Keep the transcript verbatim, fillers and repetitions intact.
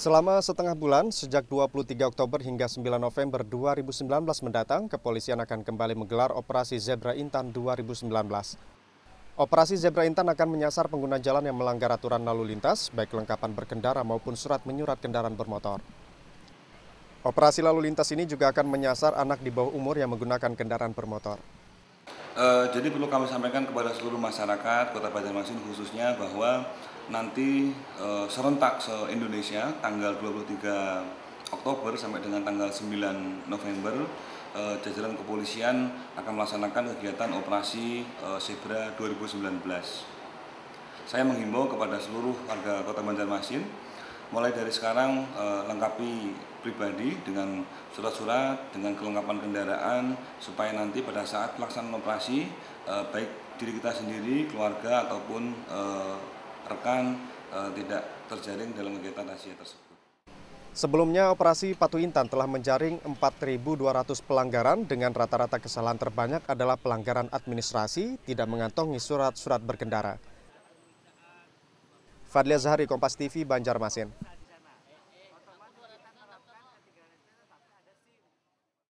Selama setengah bulan, sejak dua puluh tiga Oktober hingga sembilan November dua ribu sembilan belas mendatang, kepolisian akan kembali menggelar Operasi Zebra Intan dua ribu sembilan belas. Operasi Zebra Intan akan menyasar pengguna jalan yang melanggar aturan lalu lintas, baik kelengkapan berkendara maupun surat menyurat kendaraan bermotor. Operasi lalu lintas ini juga akan menyasar anak di bawah umur yang menggunakan kendaraan bermotor. Uh, jadi perlu kami sampaikan kepada seluruh masyarakat Kota Banjarmasin khususnya bahwa nanti uh, serentak se-Indonesia tanggal dua puluh tiga Oktober sampai dengan tanggal sembilan November uh, jajaran kepolisian akan melaksanakan kegiatan operasi uh, Zebra dua ribu sembilan belas. Saya menghimbau kepada seluruh warga Kota Banjarmasin mulai dari sekarang eh, lengkapi pribadi dengan surat-surat, dengan kelengkapan kendaraan, supaya nanti pada saat pelaksanaan operasi, eh, baik diri kita sendiri, keluarga, ataupun eh, rekan eh, tidak terjaring dalam kegiatan razia tersebut. Sebelumnya, operasi Patu Intan telah menjaring empat ribu dua ratus pelanggaran dengan rata-rata kesalahan terbanyak adalah pelanggaran administrasi, tidak mengantongi surat-surat berkendara. Fadlia Zahari, Kompas T V, Banjarmasin.